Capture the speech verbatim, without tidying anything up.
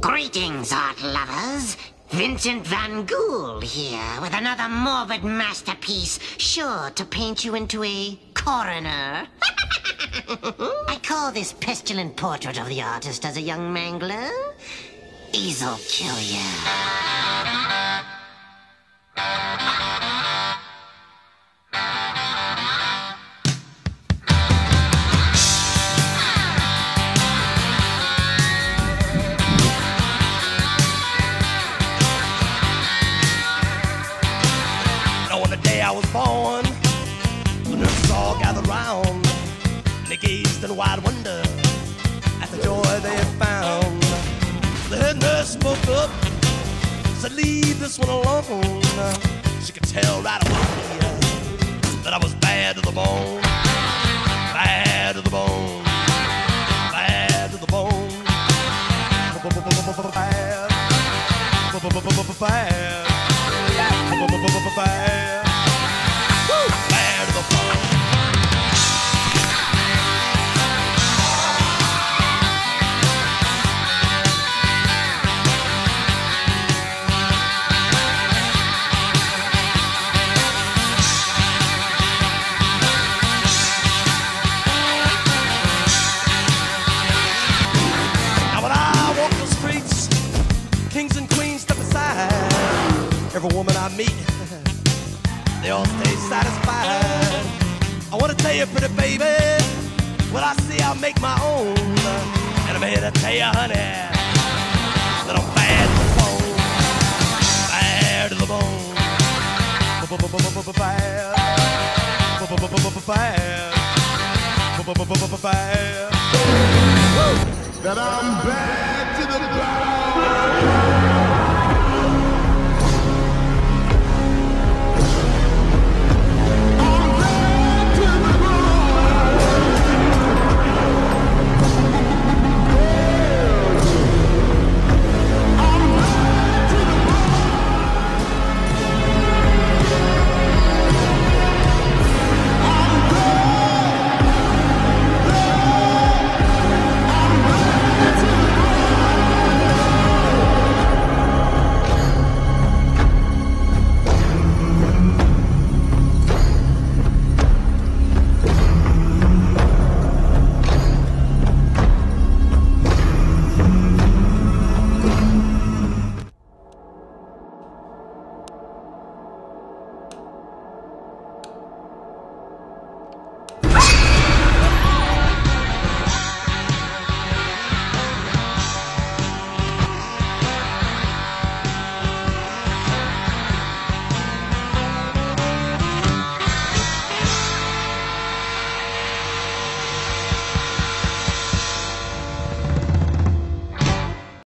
Greetings, art lovers. Vincent Van Gogh here with another morbid masterpiece sure to paint you into a coroner. I call this pestilent portrait of the artist as a young mangler. He'll kill you. I was born, the nurses all gathered round, and they gazed in wide wonder at the joy they had found. The head nurse spoke up, said, "Leave this one alone." She could tell right away that I was bad to the bone, bad to the bone, bad to the bone, bad, bad, bad, bad. Kings and queens step aside. Every woman I meet, they all stay satisfied. I want to tell you, pretty baby, what I see I make my own. And I'm here to tell you, honey, that I'm bad to the bone, bad to the bone, bad, bad, bad, that I'm bad to the bone.